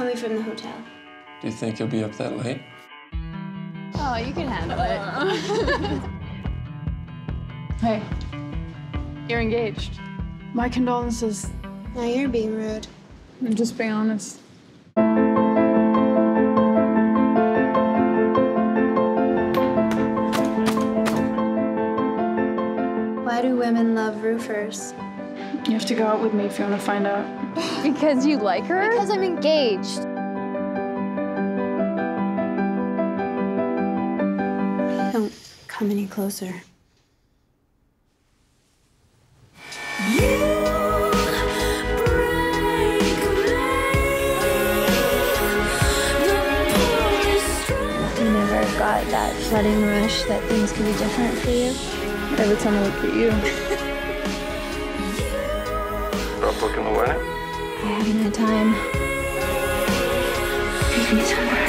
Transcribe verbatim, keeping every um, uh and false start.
call me from the hotel. Do you think you'll be up that late? Oh, you can handle it. Hey, you're engaged. My condolences. Now you're being rude. I'm just being honest. Why do women love roofers? You have to go out with me if you want to find out. Because you like her? Because I'm engaged. Don't come any closer. You never got that flooding rush that things could be different for you? Every time I look at you. Stop booking the wedding? I haven't had time. Take me somewhere.